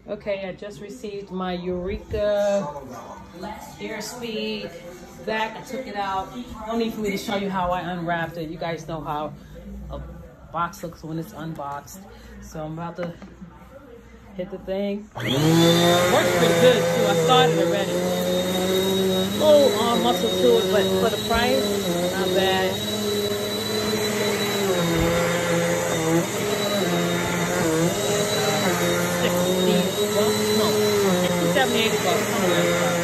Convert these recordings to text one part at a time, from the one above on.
Okay, I just received my Eureka airspeed vac. I took it out. No need for me to show you how I unwrapped it. You guys know how a box looks when it's unboxed. So I'm about to hit the thing. It works pretty good too. I started already. Little arm muscle to it, but for the price, not bad. $70, $80 somewhere.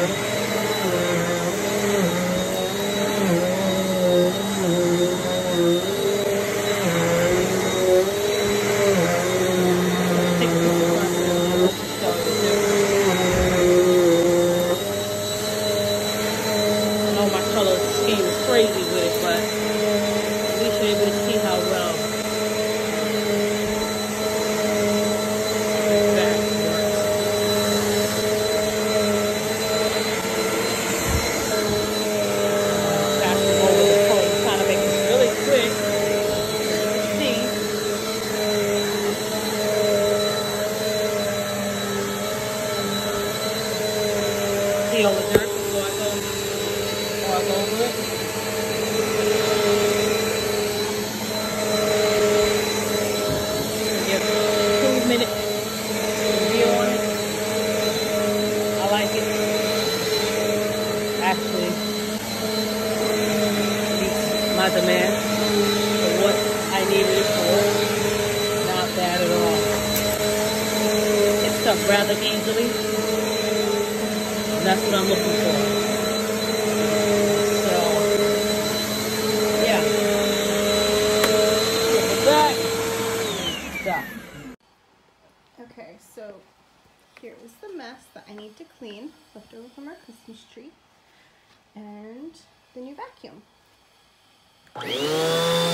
Crazy with it, but at least you're able to see how well that works. Passing over the phone, trying to make it really quick. See all the dirt before I go over it. Actually, meets my demand for what I needed it for. Not bad at all. It's up rather easily. And that's what I'm looking for. So, yeah. With that, stop. Okay, so here is the mess that I need to clean, left over from our Christmas tree, and the new vacuum.